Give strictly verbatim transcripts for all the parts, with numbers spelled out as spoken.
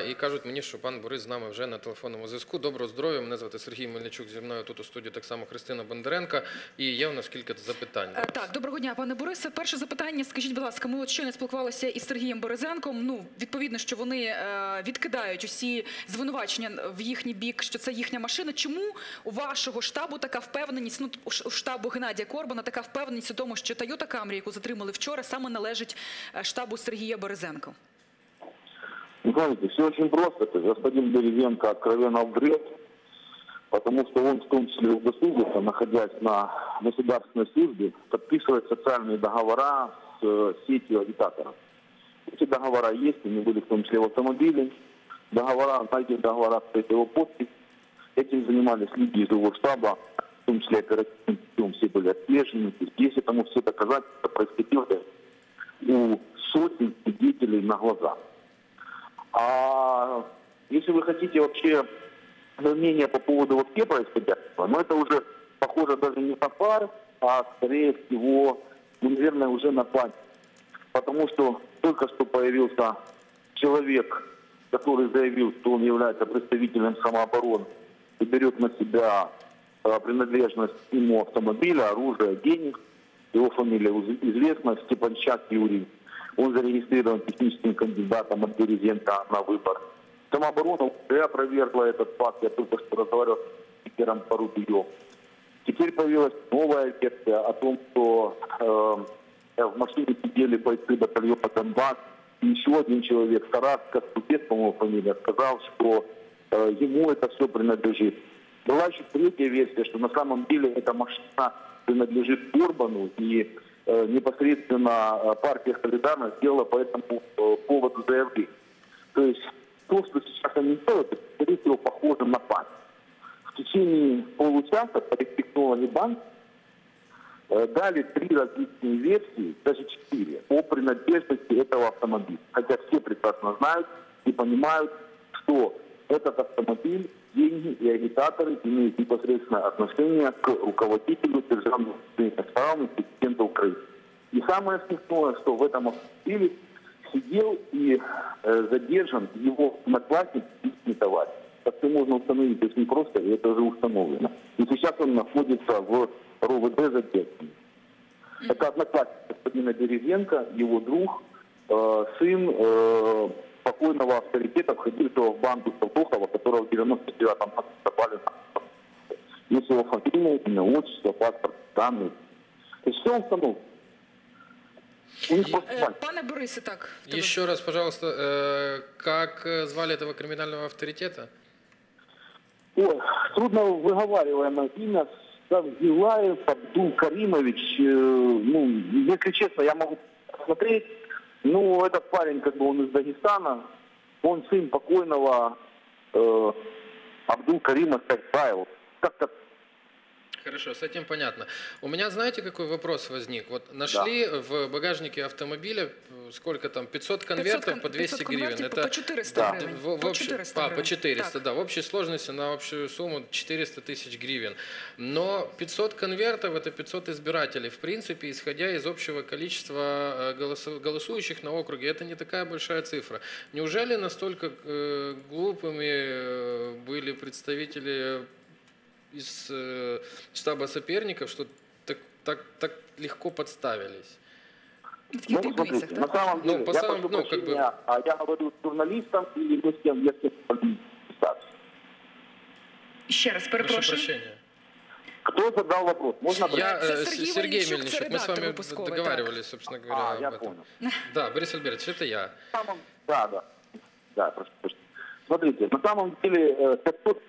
і кажуть мені, що пан Борис з нами вже на телефонному зв'язку. Доброго здоров'я, мене звати Сергій Мельничук, зі мною тут у студії так само Христина Бондаренко, і є у нас кілька запитань. Так, доброго дня, пане Борисе. Перше запитання, скажіть, будь ласка, ми от щойно спілкувалися із Сергієм Березенком, ну, відповідно, що вони відкидають усі звинувачення в їхній бік, що це їхня машина. Чому у вашого штабу така впевненість, ну, у штабу Геннадія Корбана така впевненість у тому, що Toyota Camry, яку затримали вчора, саме належить штабу Сергія Березенко? Ну, знаете, все очень просто. Господин Березенко откровенно врет, потому что он, в том числе удосужился, находясь на государственной службе, подписывает социальные договора с э, сетью агитаторов. Эти договора есть, они были в том числе в автомобиле. Договора, на этих договорах стоит его подпись. Этим занимались люди из его штаба, в том числе оперативным путем, все были отслежены. Если этому все доказательства происходило у сотен свидетелей на глазах. А если вы хотите вообще мнение по поводу вообще происходящего, но это уже похоже даже не на пар, а скорее всего, ну, наверное, уже на память. Потому что только что появился человек, который заявил, что он является представителем самообороны и берет на себя э, принадлежность ему автомобиля, оружия, денег. Его фамилия известна, Степанчак Юрий. Он зарегистрирован техническим кандидатом от Березенко на выбор. Самооборона уже опровергла этот факт. Я только что разговаривал с спикером Порубиевым. Теперь появилась новая версия о том, что э, в машине сидели бойцы батальона Донбасс. И еще один человек, Тарас Коступец, по-моему, фамилия, сказал, что э, ему это все принадлежит. Была еще третья версия, что на самом деле эта машина принадлежит Корбану, и э, непосредственно э, партия «Солидарность» сделала по этому э, поводу заявление. То есть то, что сейчас они делают, это, скорее всего, похоже на память. В течение получаса порефлексованный банк э, дали три различные версии, даже четыре, о принадлежности этого автомобиля. Хотя все прекрасно знают и понимают, что этот автомобиль, деньги и агитаторы имеют непосредственное отношение к руководителю державной администрации президента Украины. И самое смешное, что в этом автомобиле сидел и э, задержан его одноклассник и товарищ. Так что можно установить очень просто, и это уже установлено. И сейчас он находится в РОВД задержанным. Это одноклассник господина Березенко, его друг, э, сын э, покойного авторитета, входившего в банду Солтухова, которого в девяносто девятом году запали на есть его фамилия, имя, отчество, паспорт, данные. То есть все установлено. Пане Борисе, так. Еще раз, пожалуйста, как звали этого криминального авторитета? Ой, трудно выговариваемое имя. Савгилаев Абдул Каримович. Ну, если честно, я могу посмотреть. Ну, этот парень, как бы он из Дагестана. Он сын покойного э, Абдул Карима Савгилаева. Как-то. Хорошо, с этим понятно. У меня, знаете, какой вопрос возник? Вот нашли да. в багажнике автомобиля, сколько там, пятьсот конвертов пятьсот, по двести гривен. Это по четыреста да. гривен. В, в по общ... четыреста а, по четыреста, да. В общей сложности на общую сумму четыреста тысяч гривен. Но пятьсот конвертов – это пятьсот избирателей. В принципе, исходя из общего количества голосующих на округе, это не такая большая цифра. Неужели настолько э, глупыми были представители из э, штаба соперников, что так, так, так легко подставились? Ну, смотрите, на самом деле, ну, по я самом, прошу ну, прощения, как бы... а я говорю с журналистом или мы с кем, я с кем подписаться. Еще раз, перепрошую. Кто задал вопрос? Можно я, э, Сергей, Сергей Мельничук, мы с вами договаривались, так. собственно говоря. А, я об этом. понял. Да, Борис Альбертович, это я. Да, да. Да, прошу прощения. Смотрите, на самом деле, э,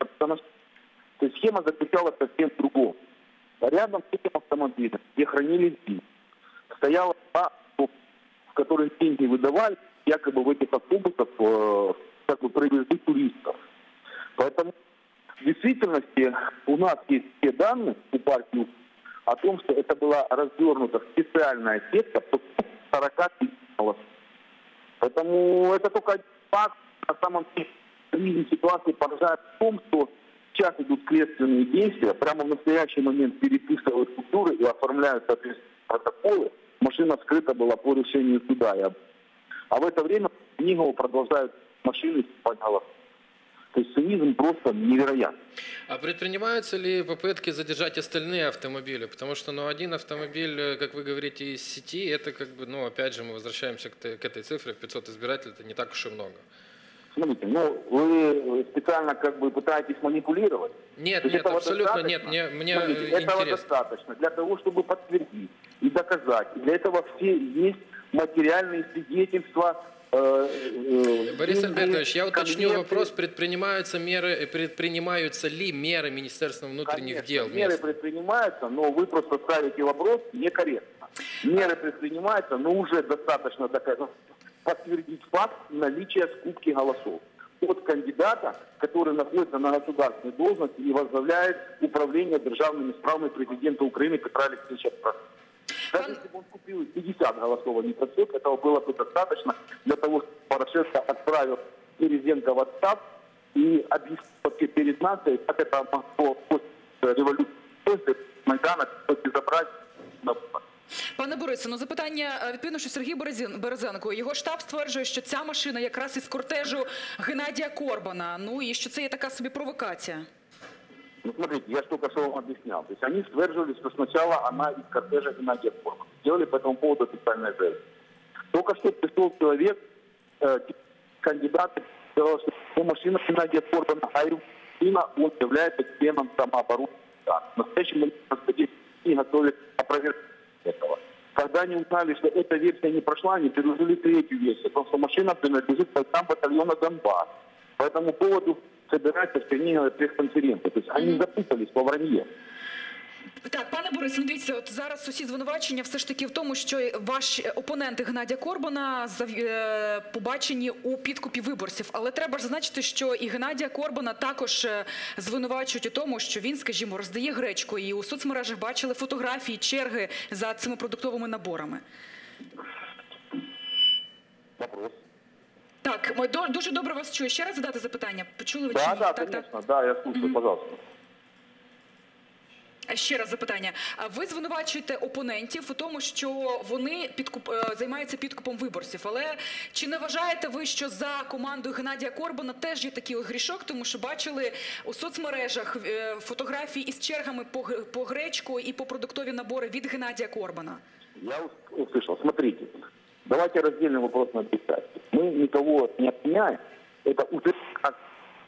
то есть схема заключалась совсем в другом. Рядом с этим автомобилем, где хранились деньги, стояла автобус, в которых деньги выдавали, якобы в этих автобусах э, как бы привезли туристов. Поэтому в действительности у нас есть все данные у партии о том, что это была развернута специальная сетка по сорока тысяч голосов. Поэтому это только один факт. На самом деле ситуация поражает в том, что сейчас идут следственные действия, прямо в настоящий момент переписывают купюры и оформляют соответственно протоколы. Машина скрыта была по решению суда. А в это время Книгову продолжают машины и покупать голоса. То есть цинизм просто невероятный. А предпринимаются ли попытки задержать остальные автомобили? Потому что, ну, один автомобиль, как вы говорите, из сети, это как бы, ну, опять же, мы возвращаемся к, к этой цифре, в пятьсот избирателей, это не так уж и много. Смотрите, ну, вы специально как бы пытаетесь манипулировать. Нет, нет, абсолютно нет, мне, мне Смотрите, интересно. этого достаточно для того, чтобы подтвердить и доказать. И для этого все есть материальные свидетельства. Борис Альбертович, я уточню вопрос, предпринимаются меры, предпринимаются ли меры Министерства внутренних Конечно, дел? меры Местных? предпринимаются, но вы просто ставите вопрос некорректно. Меры предпринимаются, но уже достаточно доказать, подтвердить факт наличия скупки голосов от кандидата, который находится на государственной должности и возглавляет управление державными справами президента Украины Петра Алексеевича Порошенко. Даже если бы он купил пятьдесят голосов, а не пятьсот, этого было бы достаточно для того, чтобы Порошенко отправил Терезенко в отставку и объяснил перед нацией, как это могло после революции Майдана забрать на выборы. Пане Борисе, ну запитання, відповідно, що Сергій Березін- Березенко, його штаб стверджує, що ця машина якраз із кортежу Геннадія Корбана, ну і що це є така собі провокація. Ну, смотрите, я же только что вам объяснял. То есть они ствердживали, что сначала она из кортежа Геннадия Корбана. Сделали по этому поводу официальное заявление. Только что пришел человек, э, кандидат, сказал, что машина Геннадия Корбана, а его машина, он является членом самообороны. Да. В настоящий момент господин не готовит опровержение этого. Когда они узнали, что эта версия не прошла, они предложили третью версию, потому что машина принадлежит бойцам батальона Донбасс. По этому поводу собирается в пресс-конференции. То есть они запутались во вранье. Так, пане Борисе, ну дивіться, от зараз усі звинувачення все ж таки в тому, що ваші опоненти Геннадія Корбана зав- е, побачені у підкупі виборців. Але треба ж зазначити, що і Геннадія Корбана також е, звинувачують у тому, що він, скажімо, роздає гречку. І у соцмережах бачили фотографії, черги за цими продуктовими наборами. Вопрос. Так, ми до- дуже добре вас чую. Ще раз задати запитання? Почули ви чи Да, ні? да, Так, конечно. так. Да, я слушаю, пожалуйста. Ще раз запитання. А ви звинувачуєте опонентів у тому, що вони підкуп... е, займаються підкупом виборців. Але чи не вважаєте ви, що за командою Геннадія Корбана теж є такий грішок? Тому що бачили у соцмережах е, фотографії із чергами по, г- по гречку і по продуктові набори від Геннадія Корбана. Я ус- услышал. Смотрите, давайте раздельный вопрос на две части. Мы никого не обвиняем. Это уже акт,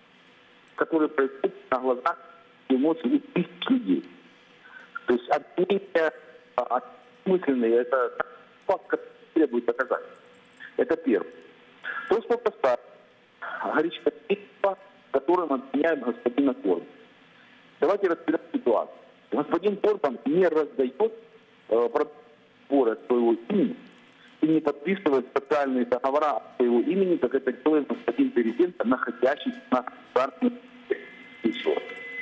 который происходит на глазах эмоций у тысяч людей. То есть обвинение а, осмысленные, это факт, который требует доказать. Это первое. То, что поставить горячковичество, которым обвиняют господина Корбана. Давайте разберем ситуацию. Господин Корбан не раздает э, сборы от своего имени и не подписывает специальные договора от своего имени, как это делает господин Терезенко, находящийся на государственном ресурсе.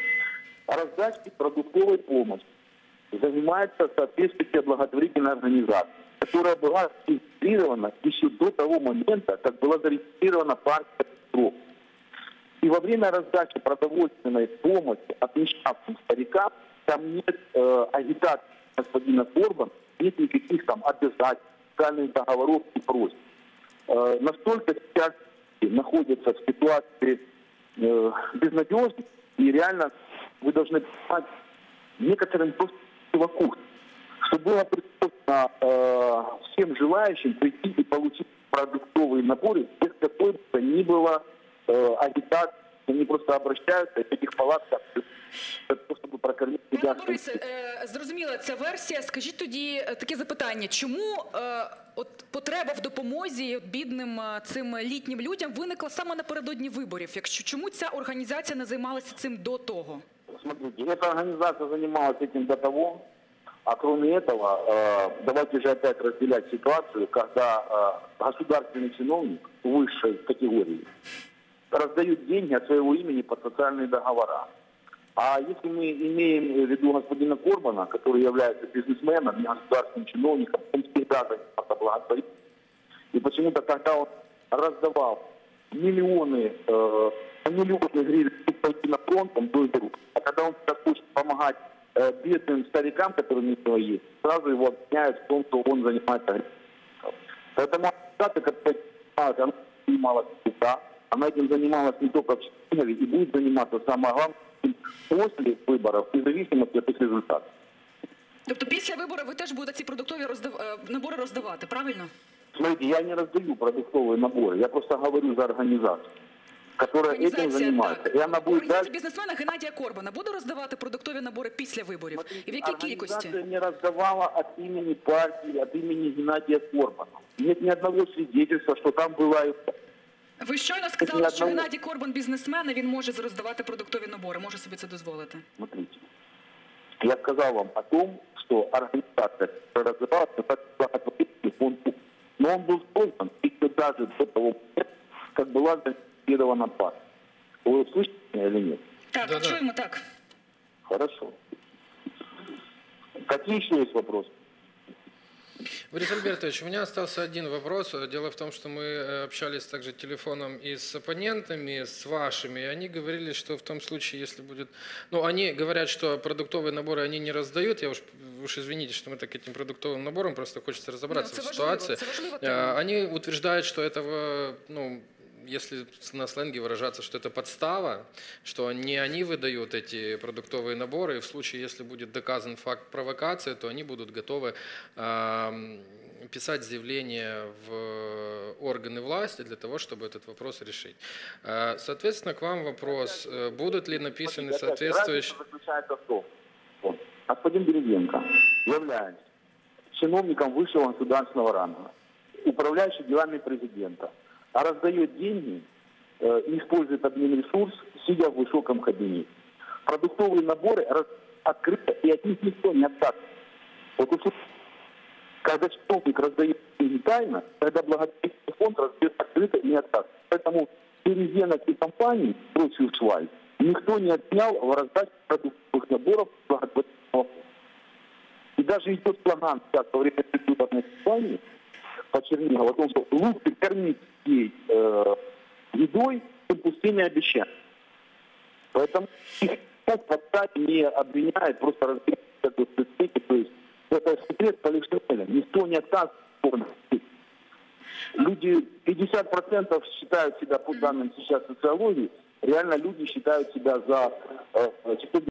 Раздачей продуктовой помощи занимается соответствующая благотворительная организация, которая была зарегистрирована еще до того момента, как была зарегистрирована партия «Срок». И во время раздачи продовольственной помощи от несчастным старикам там нет э, агитации господина Корбана, нет никаких там обязательств, специальных договоров и просьб. Э, настолько сейчас находятся в ситуации э, безнадежности, и реально вы должны понимать, некоторым просто вокруг, что было предложено э, всем желающим прийти и получить продуктовые наборы без какой бы то ни было э, агитации. Они просто обращаются в этих палатках для того, чтобы прокормить Пане себя. Борисе, е, зрозуміла ця версія. Скажіть тоді е, таке запитання. Чому е, от потреба в допомозі бідним е, цим літнім людям виникла саме напередодні виборів? Якщо чому ця організація не займалася цим до того? Смотрите, эта организация занималась этим до того, а кроме этого, э, давайте же опять разделять ситуацию, когда э, государственный чиновник высшей категории раздают деньги от своего имени под социальные договора. А если мы имеем в виду господина Корбана, который является бизнесменом, не государственным чиновником, он всегда занимался благотворительностью. И почему-то, когда он раздавал миллионы, э, миллионы гривен на фронт, он был друг. А когда он хочет помогать э, бедным старикам, которые у него есть, сразу его обвиняют в том, что он занимается грязью. Поэтому организация, которая занималась всегда, Она этим занималась не только в Чернигове и будет заниматься, самое главное, после выборов, в зависимости от их результатов. Тобто після виборів ви теж будете ці продуктові роздав... е, набори роздавати, правильно? Смотрите, я не раздаю продуктовые наборы, я просто говорю за организацию, которая этим Організація, занимается. так. И она будет Організація дальше... бізнесмена Геннадія Корбана буде роздавати продуктові набори після виборів? І в якій кількості? Организация не раздавала от имени партии, от имени Геннадия Корбана. Нет ни одного свидетельства, что там была... Ви щойно сказали, що Геннадій Корбан бізнесмен, і він може роздавати продуктові набори, може собі це дозволити. Смотрите, я сказал вам о том, что организация, которая развивалась, это благотворительный фонд, но он был создан еще даже до того момента, как была зарегистрирована партия. Вы слышите меня или нет? Так, Да-да. чуємо, так. Хорошо. Какие еще есть вопросы? Борис Альбертович, у меня остался один вопрос. Дело в том, что мы э, общались также телефоном и с оппонентами, с вашими, и они говорили, что в том случае, если будет... Ну, они говорят, что продуктовые наборы они не раздают. Я уж, уж извините, что мы так этим продуктовым набором, просто хочется разобраться Ну, в это ситуации. важливо, это важливо Э, тема. Они утверждают, что этого, ну, если на сленге выражаться, что это подстава, что не они выдают эти продуктовые наборы, и в случае, если будет доказан факт провокации, то они будут готовы э, писать заявление в органы власти для того, чтобы этот вопрос решить. Э, Соответственно, к вам вопрос, э, будут ли написаны соответствующие... Разница заключается в том, что господин Березенко является чиновником высшего государственного ранга, управляющим делами президента, а раздает деньги э, и использует админресурс, сидя в высоком кабинете. Продуктовые наборы раз- открыты, и от них никто не отказывается. Вот услышите, когда чиновник раздает деньги тайно, тогда благотворительный фонд раздает открыто и не отказывается. Поэтому Березенок и компании, прочую шваль, никто не отнял в раздаче продуктовых наборов благотворительного фонда. И даже идет слоган сейчас во время предвыборной кампании по Чернигову о том, что лучше кормить детей э, едой, чем пустыми обещаниями. Поэтому их пока не обвиняет, просто разбирает эту статистику. То есть это секрет Полишинеля. Никто не отказывается. Люди, пятьдесят процентов считают себя, по данным сейчас социологии, реально люди считают себя за э,